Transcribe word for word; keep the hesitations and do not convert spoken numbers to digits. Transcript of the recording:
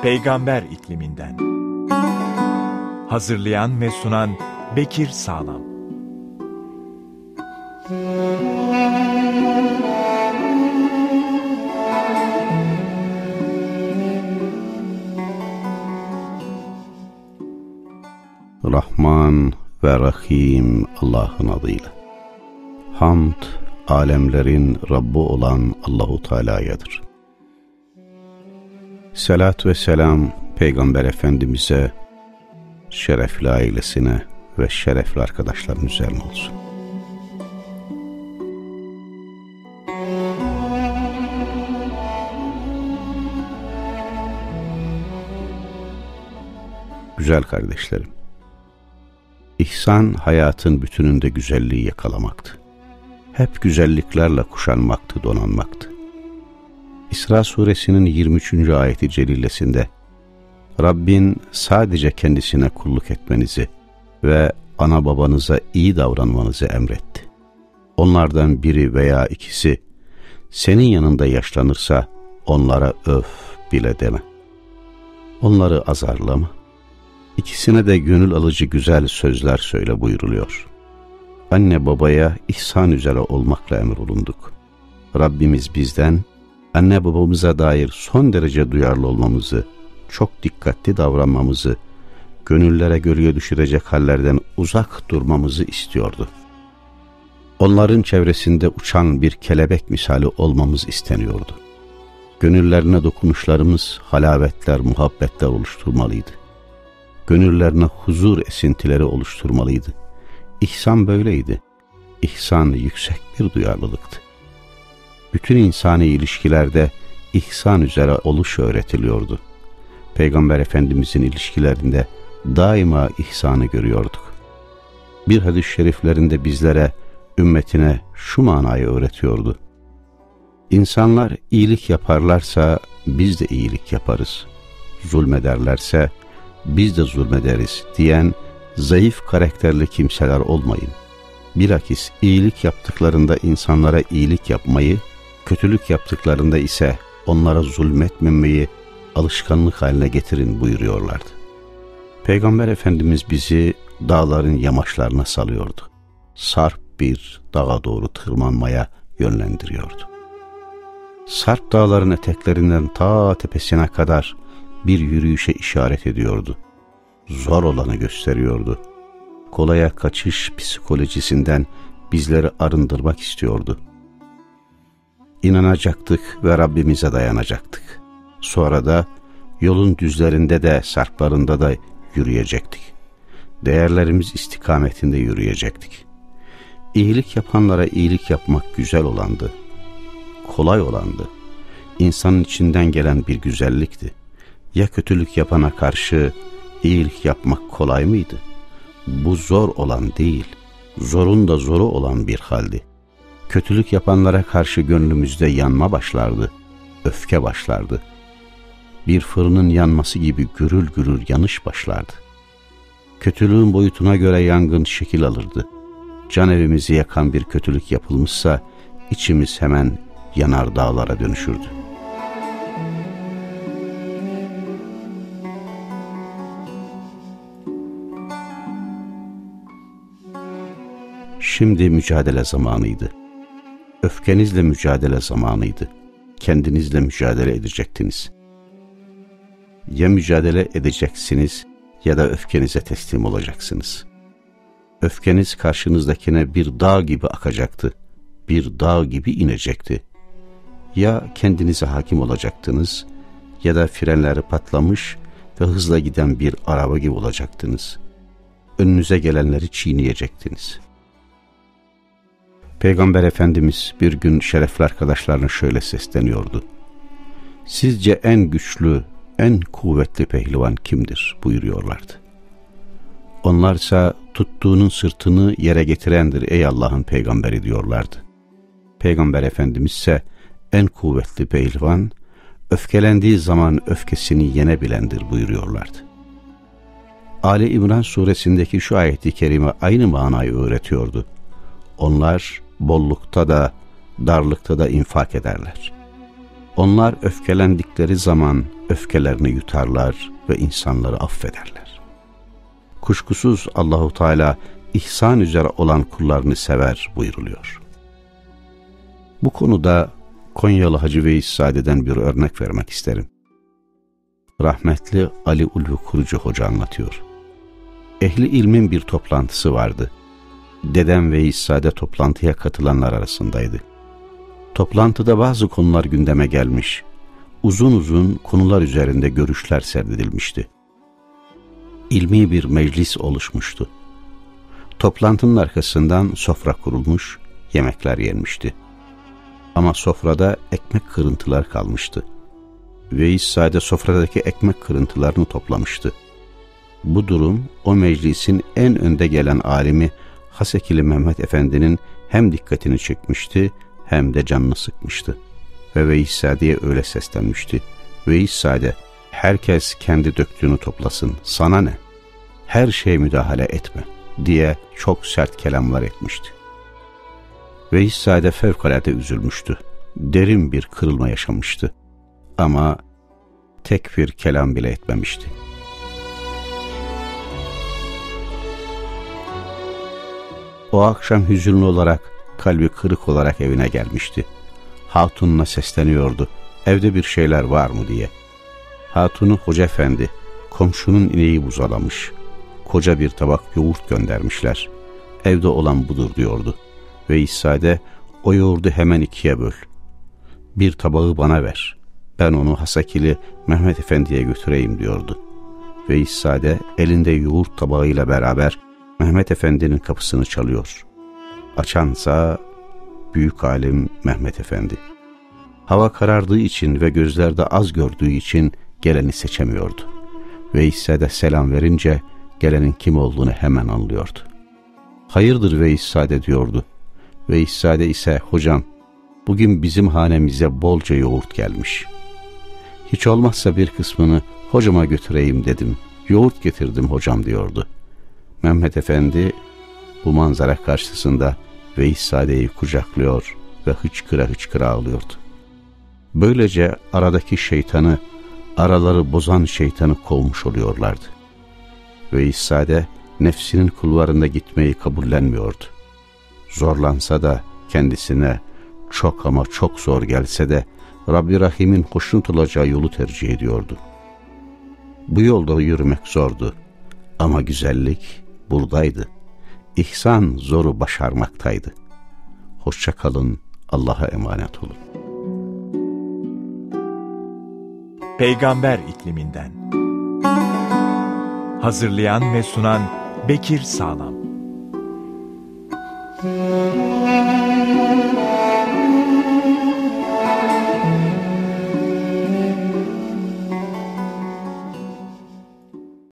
Peygamber ikliminden. Hazırlayan ve sunan Bekir Sağlam. Rahman ve Rahim Allah'ın adıyla. Hamd, alemlerin Rabbi olan Allahu Teala'yadır. Selat ve selam Peygamber Efendimiz'e, şerefli ailesine ve şerefli arkadaşların üzerine olsun. Güzel kardeşlerim, İhsan hayatın bütününde güzelliği yakalamaktı. Hep güzelliklerle kuşanmaktı, donanmaktı. İsra suresinin yirmi üçüncü ayeti celilesinde Rabbin sadece kendisine kulluk etmenizi ve ana babanıza iyi davranmanızı emretti. Onlardan biri veya ikisi senin yanında yaşlanırsa onlara öf bile deme. Onları azarlama. İkisine de gönül alıcı güzel sözler söyle buyuruluyor. Anne babaya ihsan üzere olmakla emrolunduk. Rabbimiz bizden anne babamıza dair son derece duyarlı olmamızı, çok dikkatli davranmamızı, gönüllere gölge düşürecek hallerden uzak durmamızı istiyordu. Onların çevresinde uçan bir kelebek misali olmamız isteniyordu. Gönüllerine dokunuşlarımız halavetler, muhabbetler oluşturmalıydı. Gönüllerine huzur esintileri oluşturmalıydı. İhsan böyleydi. İhsan yüksek bir duyarlılıktı. Bütün insani ilişkilerde ihsan üzere oluş öğretiliyordu. Peygamber Efendimizin ilişkilerinde daima ihsanı görüyorduk. Bir hadis-i şeriflerinde bizlere, ümmetine şu manayı öğretiyordu. İnsanlar iyilik yaparlarsa biz de iyilik yaparız. Zulmederlerse biz de zulmederiz diyen zayıf karakterli kimseler olmayın. Bilakis iyilik yaptıklarında insanlara iyilik yapmayı, kötülük yaptıklarında ise onlara zulmetmemeyi alışkanlık haline getirin buyuruyorlardı. Peygamber Efendimiz bizi dağların yamaçlarına salıyordu. Sarp bir dağa doğru tırmanmaya yönlendiriyordu. Sarp dağların eteklerinden ta tepesine kadar bir yürüyüşe işaret ediyordu. Zor olanı gösteriyordu. Kolaya kaçış psikolojisinden bizleri arındırmak istiyordu. İnanacaktık ve Rabbimize dayanacaktık. Sonra da yolun düzlerinde de sarplarında da yürüyecektik. Değerlerimiz istikametinde yürüyecektik. İyilik yapanlara iyilik yapmak güzel olandı. Kolay olandı. İnsanın içinden gelen bir güzellikti. Ya kötülük yapana karşı iyilik yapmak kolay mıydı? Bu zor olan değil, zorun da zoru olan bir haldi. Kötülük yapanlara karşı gönlümüzde yanma başlardı, öfke başlardı. Bir fırının yanması gibi gürül gürül yanış başlardı. Kötülüğün boyutuna göre yangın şekil alırdı. Can evimizi yakan bir kötülük yapılmışsa içimiz hemen yanar dağlara dönüşürdü. Şimdi mücadele zamanıydı. Öfkenizle mücadele zamanıydı. Kendinizle mücadele edecektiniz. Ya mücadele edeceksiniz ya da öfkenize teslim olacaksınız. Öfkeniz karşınızdakine bir dağ gibi akacaktı. Bir dağ gibi inecekti. Ya kendinize hakim olacaktınız ya da frenleri patlamış ve hızla giden bir araba gibi olacaktınız. Önünüze gelenleri çiğneyecektiniz. Peygamber Efendimiz bir gün şerefli arkadaşlarına şöyle sesleniyordu. Sizce en güçlü, en kuvvetli pehlivan kimdir buyuruyorlardı. Onlarsa tuttuğunun sırtını yere getirendir ey Allah'ın peygamberi diyorlardı. Peygamber Efendimiz ise en kuvvetli pehlivan, öfkelendiği zaman öfkesini yenebilendir buyuruyorlardı. Ali İmran suresindeki şu ayet-i kerime aynı manayı öğretiyordu. Onlar bollukta da darlıkta da infak ederler. Onlar öfkelendikleri zaman öfkelerini yutarlar ve insanları affederler. Kuşkusuz Allahu Teala ihsan üzere olan kullarını sever buyruluyor. Bu konuda Konyalı Hacı Veys Sade'den bir örnek vermek isterim. Rahmetli Ali Ulvi Kurucu Hoca anlatıyor. Ehli ilmin bir toplantısı vardı. Dedem Veys Sade toplantıya katılanlar arasındaydı. Toplantıda bazı konular gündeme gelmiş. Uzun uzun konular üzerinde görüşler serdedilmişti. İlmi bir meclis oluşmuştu. Toplantının arkasından sofra kurulmuş, yemekler yenmişti. Ama sofrada ekmek kırıntılar kalmıştı. Veys Sade sofradaki ekmek kırıntılarını toplamıştı. Bu durum o meclisin en önde gelen alimi Hasekili Mehmet Efendi'nin hem dikkatini çekmişti hem de canını sıkmıştı. Ve Veys Sade'ye öyle seslenmişti. Veys Sade, herkes kendi döktüğünü toplasın, sana ne? Her şeye müdahale etme diye çok sert kelamlar etmişti. Veys Sade fevkalade üzülmüştü. Derin bir kırılma yaşamıştı. Ama tek bir kelam bile etmemişti. O akşam hüzünlü olarak, kalbi kırık olarak evine gelmişti. Hatununa sesleniyordu, evde bir şeyler var mı diye. Hatunu Hoca Efendi, komşunun ineği buzalamış. Koca bir tabak yoğurt göndermişler. Evde olan budur diyordu. Veys Sade, o yoğurdu hemen ikiye böl. Bir tabağı bana ver. Ben onu Hasakili Mehmet Efendi'ye götüreyim diyordu. Veys Sade elinde yoğurt tabağıyla beraber Mehmet Efendi'nin kapısını çalıyor. Açansa büyük alim Mehmet Efendi. Hava karardığı için ve gözlerde az gördüğü için geleni seçemiyordu. Veys Sade selam verince gelenin kim olduğunu hemen anlıyordu. Hayırdır Veys Sade diyordu. Veys Sade ise, hocam bugün bizim hanemize bolca yoğurt gelmiş. Hiç olmazsa bir kısmını hocama götüreyim dedim. Yoğurt getirdim hocam diyordu. Mehmet Efendi bu manzara karşısında Veys Sade'yi kucaklıyor ve hıçkıra hıçkıra ağlıyordu. Böylece aradaki şeytanı, araları bozan şeytanı kovmuş oluyorlardı. Veys Sade nefsinin kulvarında gitmeyi kabullenmiyordu. Zorlansa da kendisine çok ama çok zor gelse de Rabbi Rahim'in hoşnut olacağı yolu tercih ediyordu. Bu yolda yürümek zordu ama güzellik buradaydı. İhsan zoru başarmaktaydı. Hoşça kalın, Allah'a emanet olun. Peygamber ikliminden. Hazırlayan ve sunan Bekir Sağlam.